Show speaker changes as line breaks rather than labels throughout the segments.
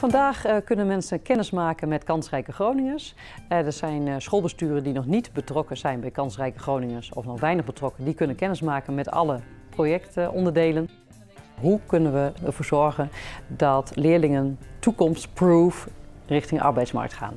Vandaag kunnen mensen kennis maken met kansrijke Groningers. Er zijn schoolbesturen die nog niet betrokken zijn bij kansrijke Groningers of nog weinig betrokken. Die kunnen kennis maken met alle projectonderdelen. Hoe kunnen we ervoor zorgen dat leerlingen toekomstproof richting de arbeidsmarkt gaan?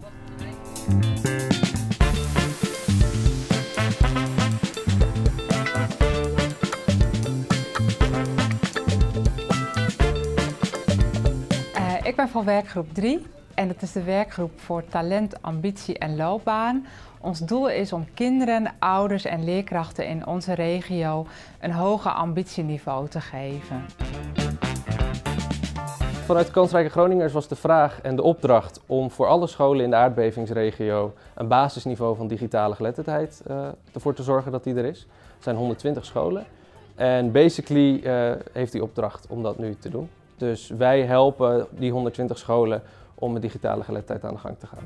Ik ben van werkgroep 3 en dat is de werkgroep voor talent, ambitie en loopbaan. Ons doel is om kinderen, ouders en leerkrachten in onze regio een hoger ambitieniveau te geven.
Vanuit de Kansrijke Groningers was de vraag en de opdracht om voor alle scholen in de aardbevingsregio een basisniveau van digitale geletterdheid ervoor te zorgen dat die er is. Er zijn 120 scholen en basically heeft die opdracht om dat nu te doen. Dus wij helpen die 120 scholen om met digitale geletterdheid aan de gang te gaan.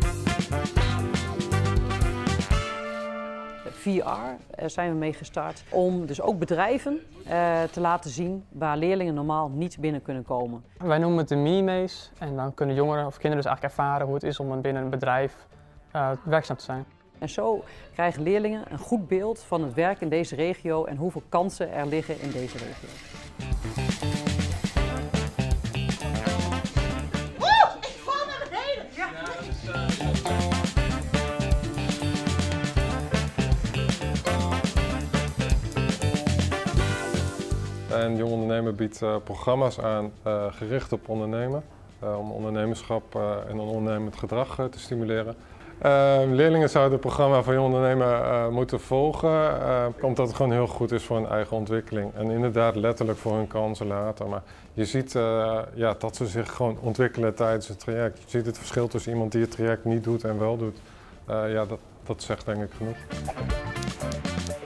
VR zijn we mee gestart om dus ook bedrijven te laten zien waar leerlingen normaal niet binnen kunnen komen.
Wij noemen het de mini-maze en dan kunnen jongeren of kinderen dus eigenlijk ervaren hoe het is om binnen een bedrijf werkzaam te zijn.
En zo krijgen leerlingen een goed beeld van het werk in deze regio en hoeveel kansen er liggen in deze regio.
En Jong Ondernemen biedt programma's aan gericht op ondernemen, om ondernemerschap en ondernemend gedrag te stimuleren. Leerlingen zouden het programma van Jong Ondernemen moeten volgen, omdat het gewoon heel goed is voor hun eigen ontwikkeling. En inderdaad letterlijk voor hun kansen later. Maar je ziet dat ze zich gewoon ontwikkelen tijdens het traject. Je ziet het verschil tussen iemand die het traject niet doet en wel doet. Dat zegt denk ik genoeg.